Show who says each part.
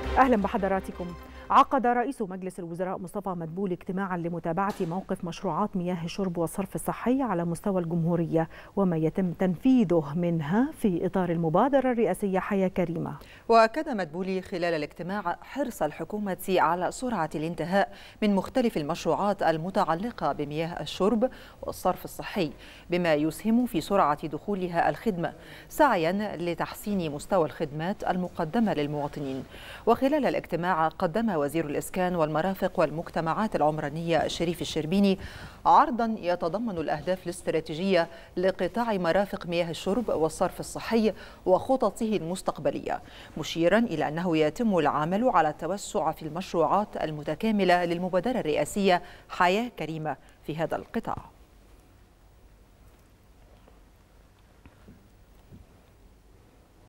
Speaker 1: أهلا بحضراتكم. عقد رئيس مجلس الوزراء مصطفى مدبولي اجتماعا لمتابعة موقف مشروعات مياه الشرب والصرف الصحي على مستوى الجمهورية وما يتم تنفيذه منها في إطار المبادرة الرئاسية حياة كريمة.
Speaker 2: وأكد مدبولي خلال الاجتماع حرص الحكومة على سرعة الانتهاء من مختلف المشروعات المتعلقة بمياه الشرب والصرف الصحي بما يسهم في سرعة دخولها الخدمة سعيا لتحسين مستوى الخدمات المقدمة للمواطنين. وخلال الاجتماع قدم وزير الإسكان والمرافق والمجتمعات العمرانية شريف الشربيني عرضا يتضمن الأهداف الاستراتيجية لقطاع مرافق مياه الشرب والصرف الصحي وخططه المستقبلية، مشيرا إلى أنه يتم العمل على التوسع في المشروعات المتكاملة للمبادرة الرئاسية حياة كريمة في هذا القطاع.